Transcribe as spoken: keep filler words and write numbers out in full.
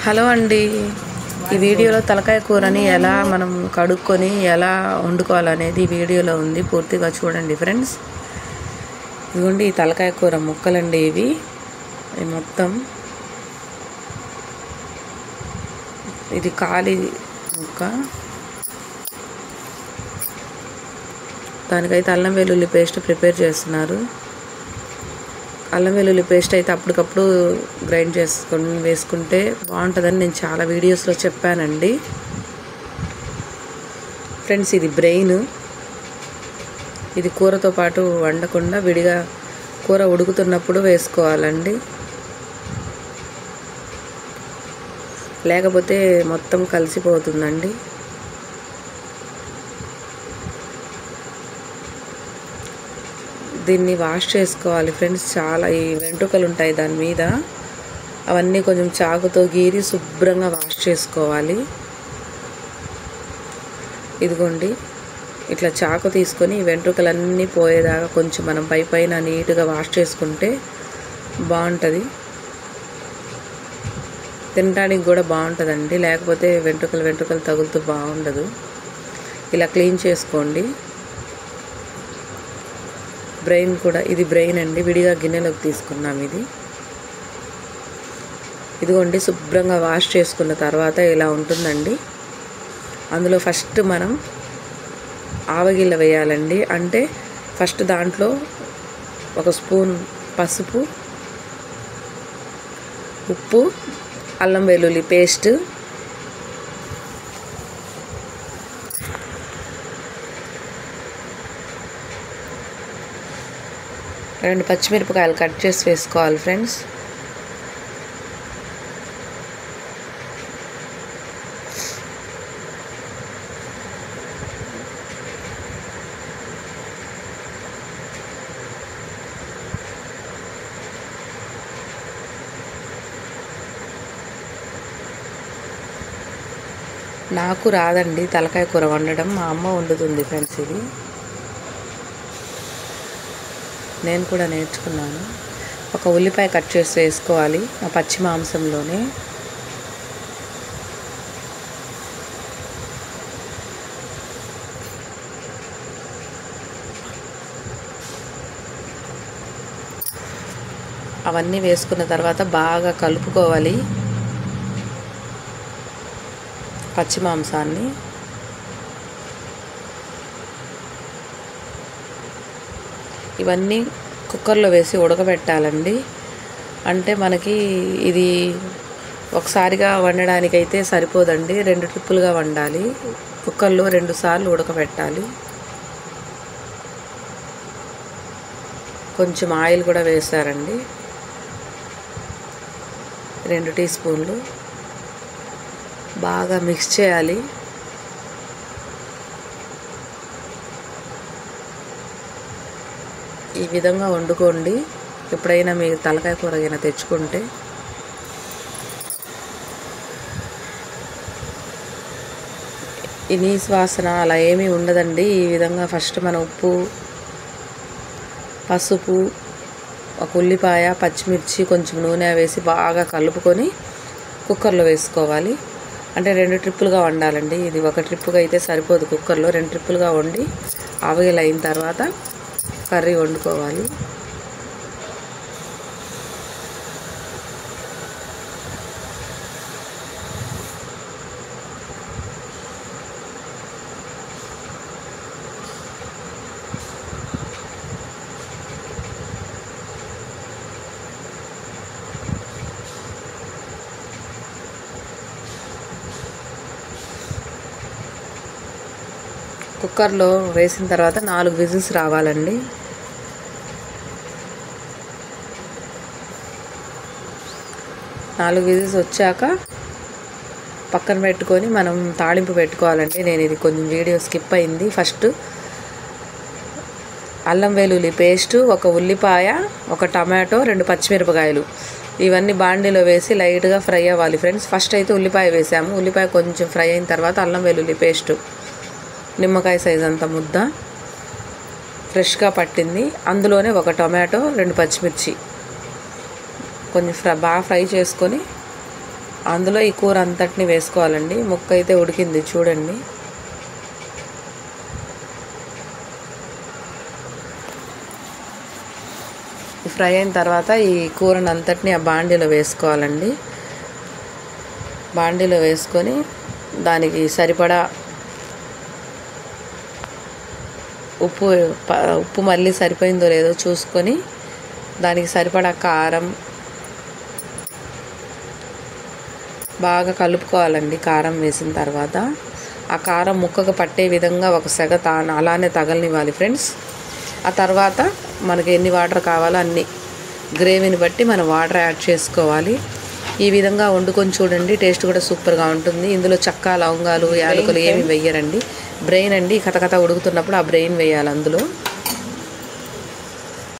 Hello అండి. ఈ వీడియోలో తలకాయ కూరని ఎలా మనం కడుక్కొని ఎలా వండుకోవాలనేది ఈ వీడియోలో ఉంది. పూర్తిగా చూడండి ఫ్రెండ్స్. ఇదిగోండి ఈ తలకాయ కూర ముక్కలండి ఇవి. ఇవి మొత్తం ఇది కాలి ముక్క. దానికైతే అల్లం వెల్లుల్లి పేస్ట్ ప్రిపేర్ చేస్తున్నారు. అల్లం వెల్లుల్లి పేస్ట్ అయితే అప్పటికప్పుడు గ్రైండ్ చేసుకొని వేసుకుంటే బాగుంటుందని నేను చాలా వీడియోస్లో చెప్పానండి ఫ్రెండ్స్. ఇది బ్రెయిన్. ఇది కూరతో పాటు వండకుండా విడిగా కూర ఉడుకుతున్నప్పుడు వేసుకోవాలండి, లేకపోతే మొత్తం కలిసిపోతుందండి. దీన్ని వాష్ చేసుకోవాలి ఫ్రెండ్స్. చాలా ఈ వెంట్రుకలు ఉంటాయి దాని మీద, అవన్నీ కొంచెం చాకుతో గీరి శుభ్రంగా వాష్ చేసుకోవాలి. ఇదిగోండి ఇట్లా చాకు తీసుకొని వెంట్రుకలన్నీ పోయేదాకా కొంచెం మనం పై పైన నీట్గా వాష్ చేసుకుంటే బాగుంటుంది. తినడానికి కూడా బాగుంటుందండి, లేకపోతే వెంట్రుకలు వెంట్రుకలు తగులుతూ బాగుండదు. ఇలా క్లీన్ చేసుకోండి. బ్రెయిన్ కూడా, ఇది బ్రెయిన్ అండి, విడిగా గిన్నెలోకి తీసుకున్నాం. ఇది ఇదిగోండి శుభ్రంగా వాష్ చేసుకున్న తర్వాత ఇలా ఉంటుందండి. అందులో ఫస్ట్ మనం ఆవగిల్ల వేయాలండి. అంటే ఫస్ట్ దాంట్లో ఒక స్పూన్ పసుపు, ఉప్పు, అల్లం వెల్లుల్లి పేస్ట్, రెండు పచ్చిమిరపకాయలు కట్ చేసి వేసుకోవాలి ఫ్రెండ్స్. నాకు రాదండి తలకాయ కూర వండడం, మా అమ్మ వండుతుంది ఫ్రెండ్స్. ఇది నేను కూడా నేర్చుకున్నాను. ఒక ఉల్లిపాయ కట్ చేసి వేసుకోవాలి ఆ పచ్చి మాంసంలోనే. అవన్నీ వేసుకున్న తర్వాత బాగా కలుపుకోవాలి పచ్చి మాంసాన్ని. ఇవన్నీ కుక్కర్లో వేసి ఉడకబెట్టాలండి. అంటే మనకి ఇది ఒకసారిగా వండడానికైతే సరిపోదండి, రెండు ట్రిప్పులుగా వండాలి. కుక్కర్లో రెండు సార్లు ఉడకబెట్టాలి. కొంచెం ఆయిల్ కూడా వేసారండి, రెండు టీ స్పూన్లు. బాగా మిక్స్ చేయాలి. ఈ విధంగా వండుకోండి ఎప్పుడైనా మీరు తలకాయ కూర అయినా తెచ్చుకుంటే. ఈ నీసు వాసన అలా ఏమీ ఉండదండి. ఈ విధంగా ఫస్ట్ మన ఉప్పు, పసుపు, ఒక ఉల్లిపాయ, పచ్చిమిర్చి, కొంచెం నూనె వేసి బాగా కలుపుకొని కుక్కర్లో వేసుకోవాలి. అంటే రెండు ట్రిప్పులుగా వండాలండి. ఇది ఒక ట్రిప్పుగా అయితే సరిపోదు, కుక్కర్లో రెండు ట్రిప్పులుగా వండి ఆవిరి అయిన తర్వాత కర్రీ వండుకోవాలి. కుక్కర్లో వేసిన తర్వాత నాలుగు విజిల్స్ రావాలండి. నాలుగు విజిల్స్ వచ్చాక పక్కన పెట్టుకొని మనం తాళింపు పెట్టుకోవాలండి. నేను ఇది కొంచెం వీడియో స్కిప్ అయింది. ఫస్ట్ అల్లం వెల్లుల్లి పేస్టు, ఒక ఉల్లిపాయ, ఒక టమాటో, రెండు పచ్చిమిరపకాయలు ఇవన్నీ బాండీలో వేసి లైట్గా ఫ్రై అవ్వాలి ఫ్రెండ్స్. ఫస్ట్ అయితే ఉల్లిపాయ వేసాము. ఉల్లిపాయ కొంచెం ఫ్రై అయిన తర్వాత అల్లం వెల్లుల్లి పేస్టు, నిమ్మకాయ సైజ్ అంత ముద్ద ఫ్రెష్గా పట్టింది, అందులోనే ఒక టొమాటో, రెండు పచ్చిమిర్చి కొంచెం ఫ్రై బాగా ఫ్రై చేసుకొని అందులో ఈ కూర అంతటిని వేసుకోవాలండి. ముక్క అయితే ఉడికింది చూడండి. ఫ్రై అయిన తర్వాత ఈ కూరని అంతటిని ఆ బాండీలో వేసుకోవాలండి. బాండీలో వేసుకొని దానికి సరిపడా ఉప్పు ఉప్పు మళ్ళీ సరిపోయిందో లేదో చూసుకొని దానికి సరిపడా కారం బాగా కలుపుకోవాలండి. కారం వేసిన తర్వాత ఆ కారం ముక్కకు పట్టే విధంగా ఒక సెగ తా అలానే తగలనివ్వాలి ఫ్రెండ్స్. ఆ తర్వాత మనకి ఎన్ని వాటర్ కావాలో అన్ని గ్రేవీని బట్టి మనం వాటర్ యాడ్ చేసుకోవాలి. ఈ విధంగా వండుకొని చూడండి, టేస్ట్ కూడా సూపర్గా ఉంటుంది. ఇందులో చెక్క, లవంగాలు, యాలకులు ఏమి వేయరండి. బ్రెయిన్ అండి కథ కథ ఉడుకుతున్నప్పుడు ఆ బ్రెయిన్ వేయాలి అందులో.